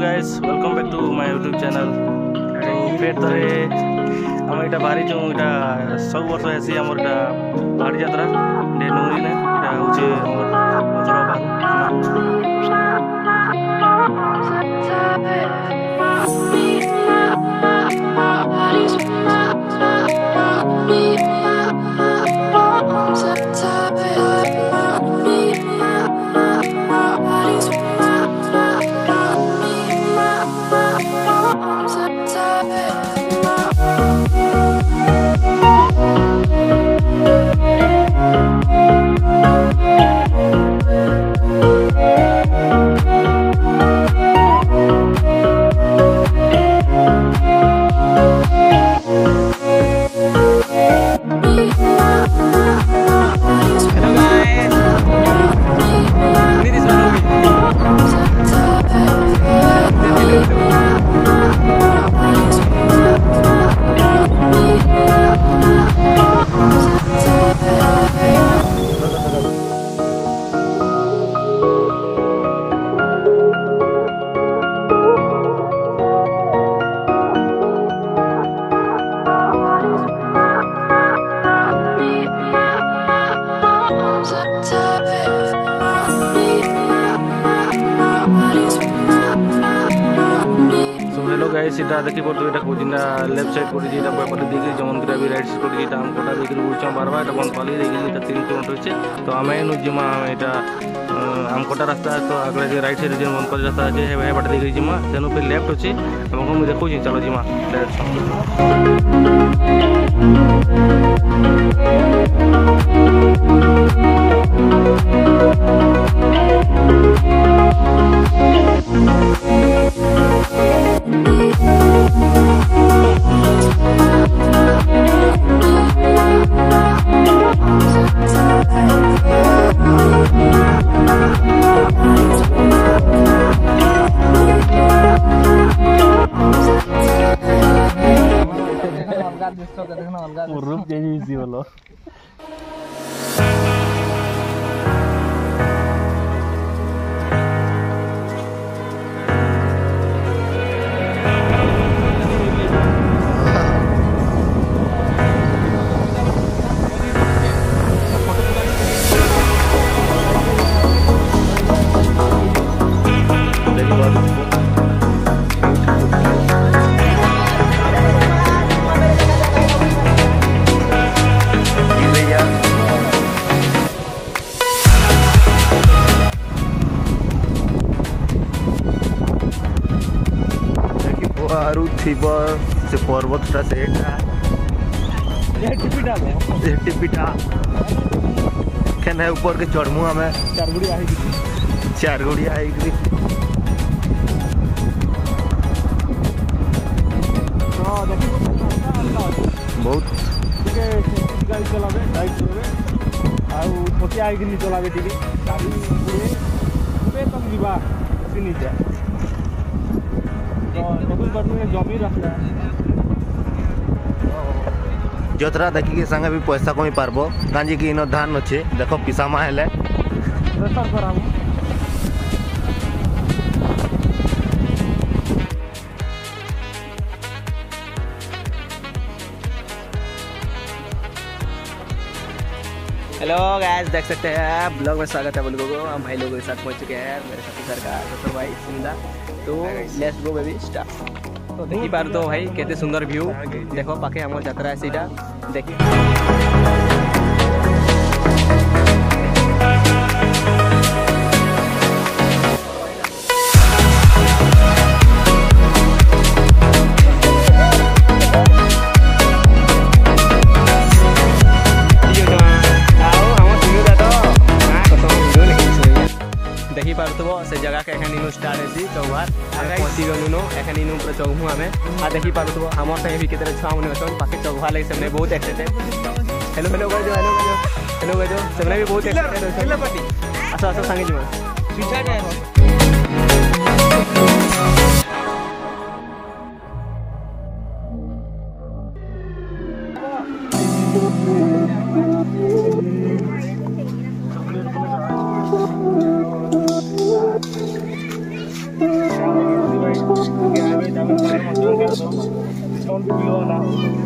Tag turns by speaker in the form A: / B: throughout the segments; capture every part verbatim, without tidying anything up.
A: Guys, welcome back to my YouTube channel. तो फिर थरे आम इटा बाहरी जो इटा सब वर्ष ऐसी आम इटा पहाड़ी यात्रा डेनुरी ने इटा होचे अथरा बाहू सीटा देखी पड़ते ये कोजिना लेफ्ट साइड पड़ी जेटा पटे देखिए जमन करा भी राइट साइड पड़ी जेटा हम कोटा देखिए बुझा बारबा एटा बनपाली देखिए एटा तीन किलोमीटर होचे तो आमे नु जिमा एटा हम कोटा रास्ता तो आगे राइट साइड जे बनपाली रास्ता আছে हे हे पटे देखिए जिमा तेनु पे लेफ्ट होचे हमको मु देखो चलो जिमा रूप चेंज बोलो थीब से पर्वतटा से टिपिटा खेने ऊपर के चढ़मु आम चार गुड़िया चार गुड़िया बहुत गाड़ी चलावे बाइक चलावे आउ छोटिया आइकनी चलावे टिके गाड़ी तक जीवा सिनिजा जतरा देखी के संगे भी पैसा कमी पारबो कांजी की इन धान अच्छे देख पिसामा हेले हेलो गाइस, देख सकते हैं ब्लॉग में स्वागत है बोलो को हम भाई लोगों के साथ पहुंच चुके हैं मेरे साथी सरकार डॉक्टर भाई सिंदा। तो लेट्स गो बेबी स्टार्ट। तो देखी पार तो भाई केते सुंदर व्यू देखो पाखे हमर यात्रा है सीधा देखी देखी पार्थो से जगह के एखन इनु स्टार्ट है चौहार पहुंची गनु एखन इनु पूरा चौहु हमें आ देखी पार्थो हमर संगे भी केते छुआ मने अछन पाके चौहार लगे सबने बहुत excited. Hello hello guys, hello guys, hello guys, सबने भी बहुत एक्साइटेड हेलो पार्टी आसा आसा संगे जिमा पीछा जाए डिस्काउंट भी मिलो ना।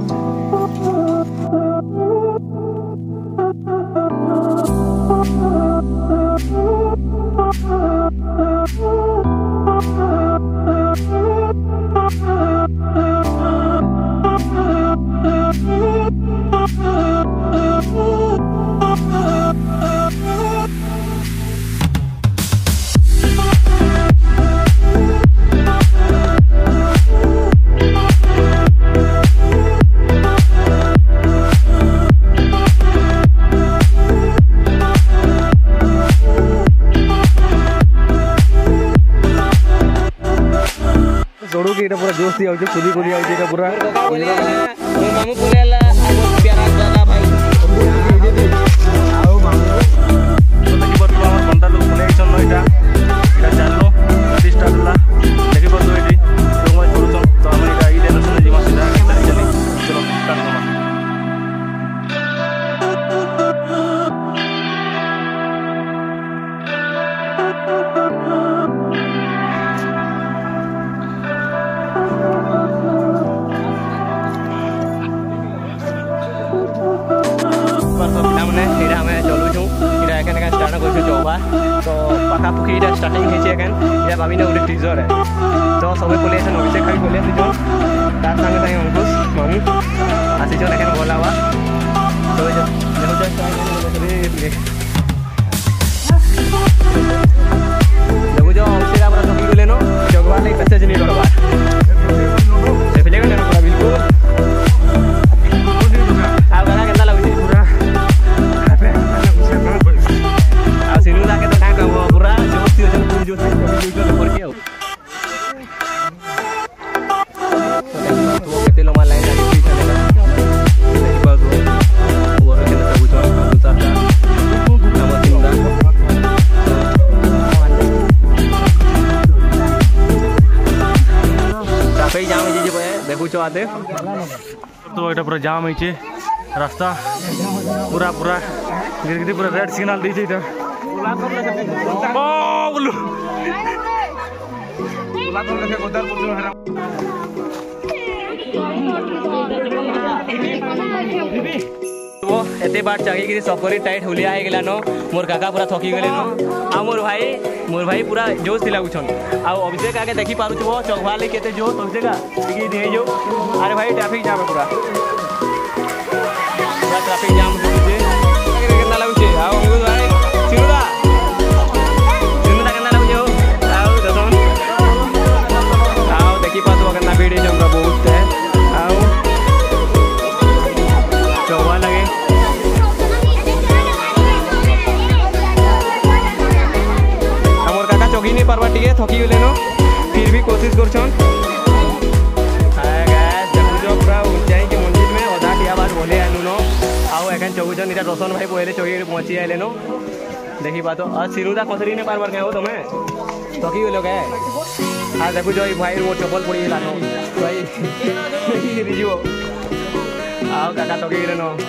A: जोड़ो कि पूरा जोश दिया खुदी खुदी आउचे पूरा मामू बोलेला प्यारा दादा भाई आओ मामू तो देखि बतु हमर घंटा लोग बोले छन नइटा इटा चाललो गाड़ी स्टार्ट होला देखि बतु एटी तो मैं छोड़छन तो हम इटा ई देन सुन जीवा सीधा चली चलो स्टार्ट करो। तो पाखापुखी इटा स्टार्टिंग हेचे एकान इटा भाबिना उडे टीजर है तो सबे बोले छन अभिषेक खाली बोले जो तार संगे संगे अंकुश मामू आसी जो एकान बोलावा तो जो देखो जो देखो जो अभिषेक हमरा सकी बोले नो जगवा ले पैसे नहीं करबा से फिले करने पूरा बिल्कुल आ गाना केतना लागुची पूरा आ सिनु लाके तो का पूरा जोशी हो जो जो जो पर के तो केते लोमा लाइन आके पीछे लगा देखि बात हो वो के ना बुझो अंतर का नाम सिनुदा ट्रैफिक जाम है जे देखु छो आते तो एटा पूरा जाम है छे रास्ता पूरा पूरा गिरगिरी पूरा रेड सिग्नल दी छे इटा बोलू बोला तो लेके गोदर बोलू है वो एते बार चागी कि सफरी टाइट होलिया आइ गेला नो मोर काका पूरा थकी गेले नो आ मोर भाई मोर भाई पूरा जोश दिला उछन आ अभिषेक आके देखि पारु छो चौकवा ले केते जो अभिषेक टिकी दे जो अरे भाई ट्रैफिक जाम पूरा पूरा ट्रैफिक जाम हो जे केतना लागु छे आ अंगु भाई सिनुदा सिनुदा केतना लागु जो आओ दसन आओ देखि पातो केतना वीडियो जमरा बहुत है आओ चौवा लगे हमर काका चौकी नहीं पारबा टिके थकी गेले नो फिर भी कोशिश करछन हाय गाइस देखो जो पूरा ऊंचाई के मंदिर में ओदा दिया बात बोले आनु नो आओ एखन चौगुजन इटा रोशन भाई पहले चौकी पहुंची आइले नो देखि पातो आ सिनुदा कसरी ने पारबार के हो तमे थकी गेलो के आ देखो जो भाई वो चप्पल पड़ी गेला नो भाई देखि दिजियो आओ काका थकी गेले नो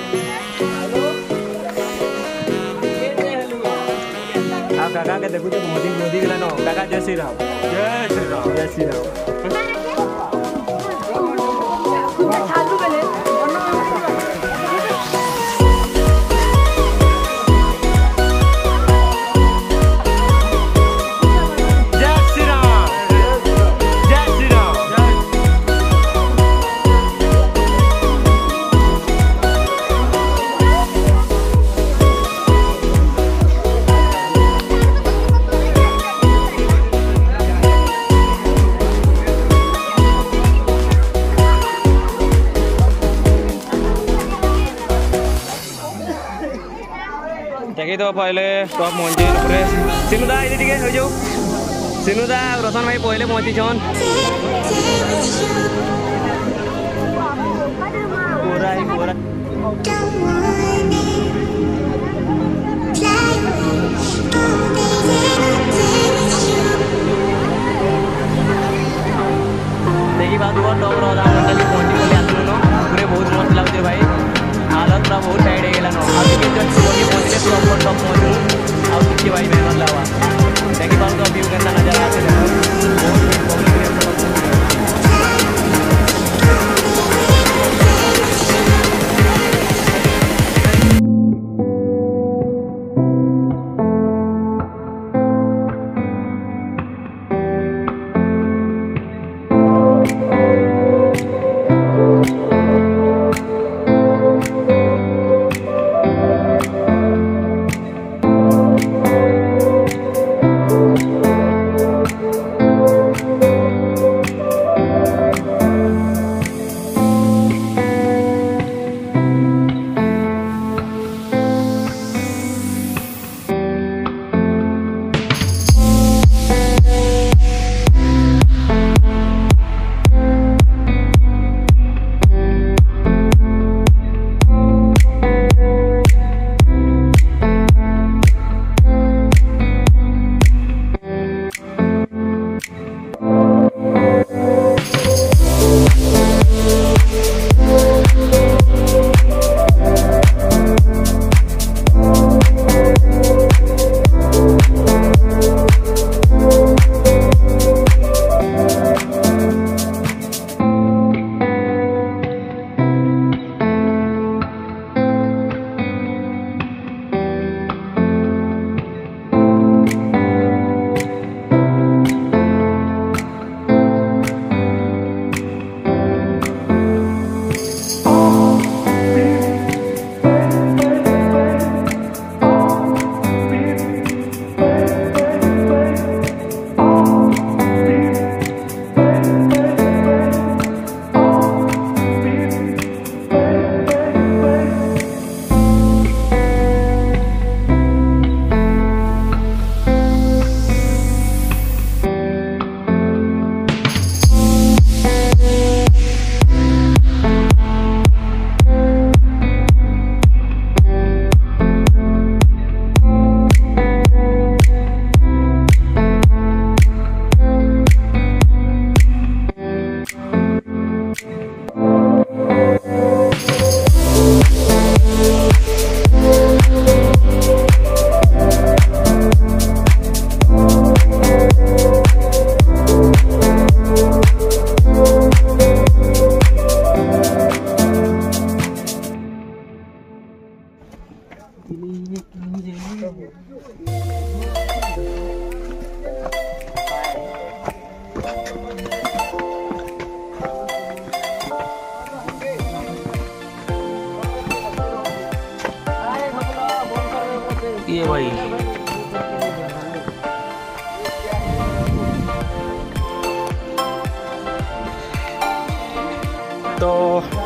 A: आ काका के देखो तो मोदी मोदी गेला नो काका जय श्री राम जय श्री राम जय श्री राम देखिए तो पहले टॉप पहुंचे पूरे सिनुदा ये ठीक है हो जाओ सिनुदा रोशन भाई पहले पहुंची छन पूरा ही पूरा देखिए बात हुआ टॉप रोदा मंडली पहुंची बोले आसलो नो पूरे बहुत मस्त लागते भाई हालत पूरा बहुत टाइट है गेला नो अभी भी जब पहुंचे प्रॉपर टॉप पहुंचू और किसी भाई मेहनत लावा देखिए बात तो अभी केतना नजर आते देखो बहुत पब्लिक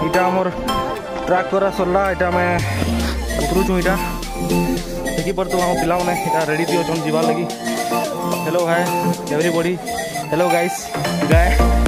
A: इटा आमर ट्राक करा सरला इटा मैं उतरुचु इटा देखी पर तो हम पिला मैंने इटा रेडी थी अच्छा जीवार लगी। Hello hi everybody, hello guys गाय